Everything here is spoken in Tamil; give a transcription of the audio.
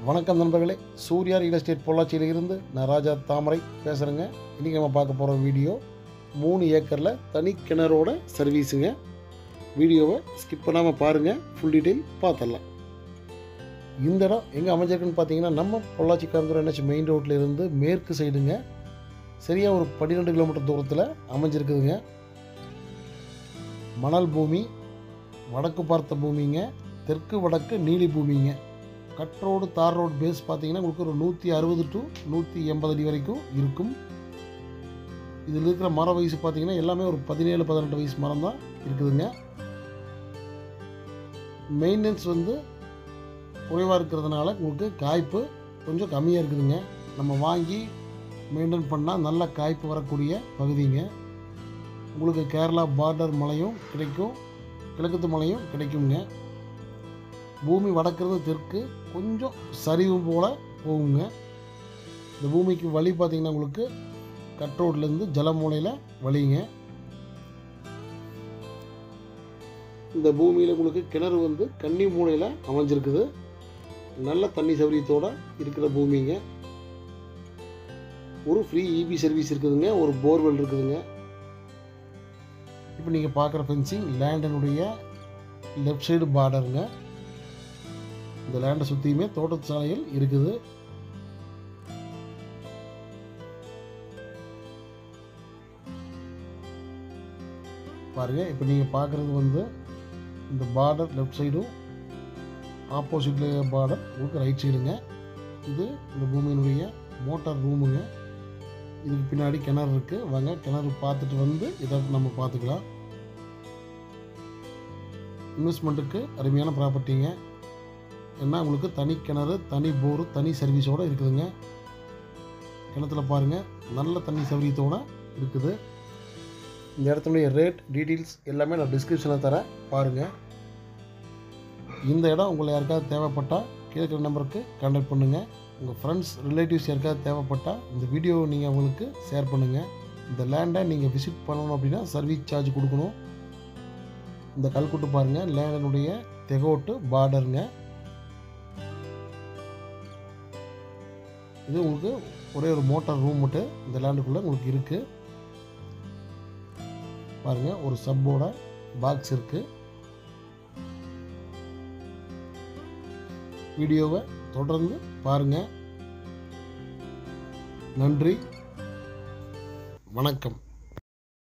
வணக்கம் நண்பர்களே, சூர்யா ரியல் எஸ்டேட் பொள்ளாச்சியிலிருந்து நான் ராஜா தாமரை பேசுகிறேங்க. இன்றைக்கி நம்ம பார்க்க போகிற வீடியோ 3 ஏக்கரில் தனி கிணறோட சர்வீஸுங்க. வீடியோவை ஸ்கிப் பண்ணாமல் பாருங்கள், ஃபுல் டீட்டெயில் பார்த்துடலாம். இந்த இடம் எங்கே அமைஞ்சிருக்குன்னு பார்த்தீங்கன்னா, நம்ம பொள்ளாச்சி கருந்துறை NH மெயின் ரோட்டில் இருந்து மேற்கு சைடுங்க, சரியாக ஒரு 12 கிலோமீட்டர் தூரத்தில் அமைஞ்சிருக்குதுங்க. மணல் பூமி, வடக்கு பார்த்த பூமிங்க, தெற்கு வடக்கு நீலி பூமிங்க. Cut road tar road face பார்த்தீங்கன்னா உங்களுக்கு ஒரு 160 to 180 அடி வரைக்கும் இருக்கும். இதில் இருக்கிற மர வயசு பார்த்தீங்கன்னா எல்லாமே ஒரு 17-18 வயசு மரம் தான் இருக்குதுங்க. மெயின்டெனன்ஸ் குறைவாக இருக்கிறதுனால உங்களுக்கு காய்ப்பு கொஞ்சம் கம்மியாக இருக்குதுங்க. நம்ம வாங்கி மெயின்டைன் பண்ணால் நல்ல காய்ப்பு வரக்கூடிய பகுதிங்க. உங்களுக்கு கேரளா பார்டர் மலையும் கிடைக்கும், கிழக்கத்து மலையும் கிடைக்குங்க. பூமி வடக்கிறது தெற்கு, கொஞ்சம் சரிவு போல் போகுங்க. இந்த பூமிக்கு வழி பார்த்திங்கன்னா உங்களுக்கு கட் ரோட்லேருந்து ஜலமூலையில் வழிங்க. இந்த பூமியில் உங்களுக்கு கிணறு கன்னி மூலையில் அமைஞ்சிருக்குது. நல்ல தண்ணி சௌகரியத்தோடு இருக்கிற பூமிங்க. ஒரு ஃப்ரீ EB சர்வீஸ் இருக்குதுங்க, ஒரு போர்வெல் இருக்குதுங்க. இப்போ நீங்கள் பார்க்குற ஃபென்சிங் லேண்டினுடைய லெஃப்ட் சைடு பார்டருங்க. இந்த லேண்டை சுற்றியுமே தோட்டத்து சாலைகள் இருக்குது. பாருங்கள், இப்போ நீங்கள் பார்க்குறது இந்த பார்டர் லெஃப்ட் சைடும், ஆப்போசிட்டில் பார்டர் உங்களுக்கு ரைட் சைடுங்க. இது இந்த பூமியினுடைய மோட்டார் ரூமுங்க. இதுக்கு பின்னாடி கிணறு இருக்குது. வாங்க கிணறு பார்த்துட்டு இதை நம்ம பார்த்துக்கலாம். இன்வெஸ்ட்மெண்ட்டுக்கு அருமையான ப்ராப்பர்ட்டிங்க. ஏன்னா உங்களுக்கு தனி கிணறு, தனி போரு, தனி சர்வீஸோடு இருக்குதுங்க. கிணத்துல பாருங்கள், நல்ல தண்ணி சௌகரியத்தோடு இருக்குது. இந்த இடத்துடைய ரேட் டீட்டெயில்ஸ் எல்லாமே நான் டிஸ்கிரிப்ஷனில் தரேன், பாருங்கள். இந்த இடம் உங்களை யாருக்காவது தேவைப்பட்டால் கீழே இருக்கிற நம்பருக்கு கான்டாக்ட் பண்ணுங்கள். உங்கள் ஃப்ரெண்ட்ஸ் ரிலேட்டிவ்ஸ் யாருக்காவது தேவைப்பட்டால் இந்த வீடியோவை நீங்கள் அவங்களுக்கு ஷேர் பண்ணுங்கள். இந்த லேண்டை நீங்கள் விசிட் பண்ணணும் அப்படின்னா சர்வீஸ் சார்ஜ் கொடுக்கணும். இந்த கல்குட்டு பாருங்கள், லேண்டினுடைய தெகோட்டு பார்டருங்க. இது உங்களுக்கு ஒரே ஒரு மோட்டார் ரூம் மட்டும் இந்த லேண்டுக்குள்ளே உங்களுக்கு இருக்குது. பாருங்கள், ஒரு சப்போட பாக்ஸ் இருக்குது. வீடியோவை தொடர்ந்து பாருங்கள். நன்றி, வணக்கம்.